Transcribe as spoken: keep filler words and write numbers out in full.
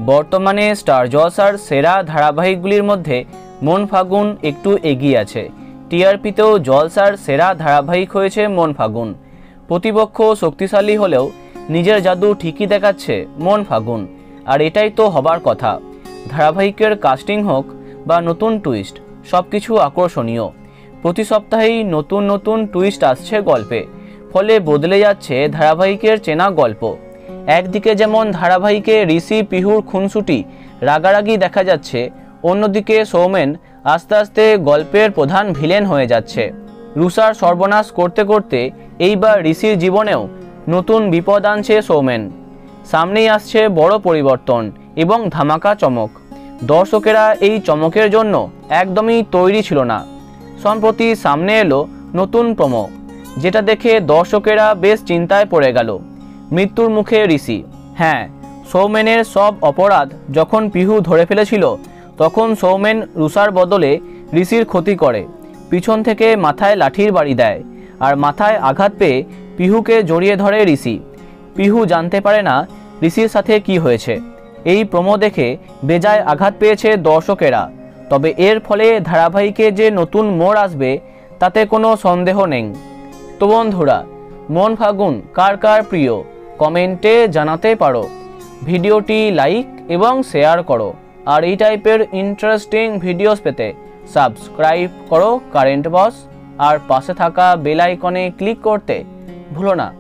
বর্তমানে স্টার জলসার সেরা ধারাবাহিকগুলির মধ্যে মন ফাগুন একটু এগিয়ে আছে। টিআরপিতেও জলসার সেরা ধারাবাহিক হয়েছে মন ফাগুন। প্রতিপক্ষ শক্তিশালী হলেও নিজের জাদু ঠিকই দেখাচ্ছে মন ফাগুন, আর এটাই তো হবার কথা। ধারাবাহিকের কাস্টিং হোক বা নতুন টুইস্ট, সব কিছু আকর্ষণীয়। প্রতি সপ্তাহেই নতুন নতুন টুইস্ট আসছে গল্পে, ফলে বদলে যাচ্ছে ধারাবাহিকের চেনা গল্প। একদিকে যেমন ধারাবাহিকে ঋষি পিহুর খুনসুটি রাগারাগি দেখা যাচ্ছে, অন্যদিকে সৌমেন আস্তে আস্তে গল্পের প্রধান ভিলেন হয়ে যাচ্ছে। রুষার সর্বনাশ করতে করতে এইবার ঋষির জীবনেও নতুন বিপদ আনছে সৌমেন। সামনেই আসছে বড় পরিবর্তন এবং ধামাকা চমক। দর্শকেরা এই চমকের জন্য একদমই তৈরি ছিল না। সম্প্রতি সামনে এলো নতুন প্রোমো, যেটা দেখে দর্শকেরা বেশ চিন্তায় পড়ে গেল। মৃত্যুর মুখে ঋষি। হ্যাঁ, সৌমেনের সব অপরাধ যখন পিহু ধরে ফেলেছিল, তখন সৌমেন রুষার বদলে ঋষির ক্ষতি করে, পিছন থেকে মাথায় লাঠির বাড়ি দেয়, আর মাথায় আঘাত পেয়ে পিহুকে জড়িয়ে ধরে ঋষি। পিহু জানতে পারে না ঋষির সাথে কি হয়েছে। এই প্রোমো দেখে বেজায় আঘাত পেয়েছে দর্শকেরা। তবে এর ফলে ধারাবাহিকে যে নতুন মোড় আসবে তাতে কোনো সন্দেহ নেই। তো বন্ধুরা, মন ফাগুন কার কার প্রিয় কমেন্টে জানাতে পারো। ভিডিওটি লাইক এবং শেয়ার করো, আর এই টাইপের ইন্টারেস্টিং ভিডিওস পেতে সাবস্ক্রাইব করো কারেন্ট বস, আর পাশে থাকা বেল আইকনে ক্লিক করতে ভুলো না।